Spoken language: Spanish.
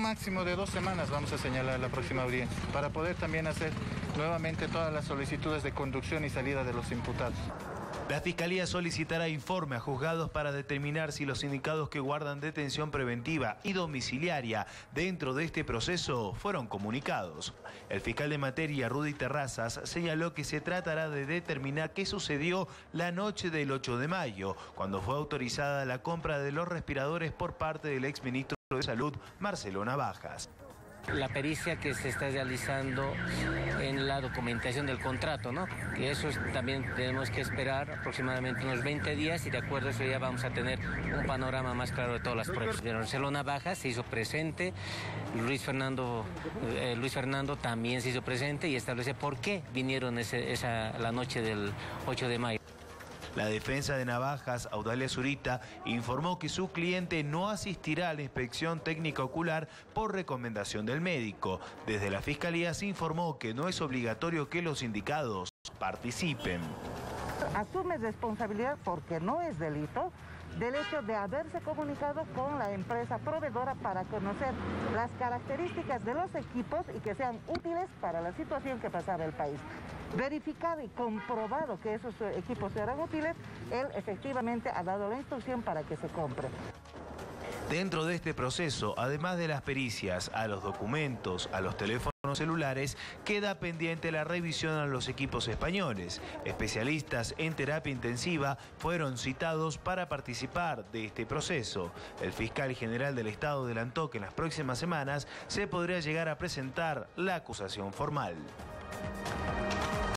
máximo de 2 semanas vamos a señalar la próxima audiencia para poder también hacer nuevamente todas las solicitudes de conducción y salida de los imputados. La Fiscalía solicitará informe a juzgados para determinar si los sindicados que guardan detención preventiva y domiciliaria dentro de este proceso fueron comunicados. El fiscal de materia, Rudy Terrazas, señaló que se tratará de determinar qué sucedió la noche del 8 de mayo, cuando fue autorizada la compra de los respiradores por parte del exministro de Salud, Marcelo Navajas. La pericia que se está realizando en la documentación del contrato, ¿no? Que eso también tenemos que esperar aproximadamente unos 20 días y de acuerdo a eso ya vamos a tener un panorama más claro de todas las pruebas. De Marcelo Navajas se hizo presente, Luis Fernando también se hizo presente y establece por qué vinieron la noche del 8 de mayo. La defensa de Navajas, Audalia Zurita, informó que su cliente no asistirá a la inspección técnica ocular por recomendación del médico. Desde la Fiscalía se informó que no es obligatorio que los sindicados participen. Asume responsabilidad porque no es delito del hecho de haberse comunicado con la empresa proveedora para conocer las características de los equipos y que sean útiles para la situación que pasaba el país. Verificado y comprobado que esos equipos eran útiles, él efectivamente ha dado la instrucción para que se compre. Dentro de este proceso, además de las pericias a los documentos, a los teléfonos celulares, queda pendiente la revisión a los equipos españoles. Especialistas en terapia intensiva fueron citados para participar de este proceso. El fiscal general del Estado adelantó que en las próximas semanas se podría llegar a presentar la acusación formal.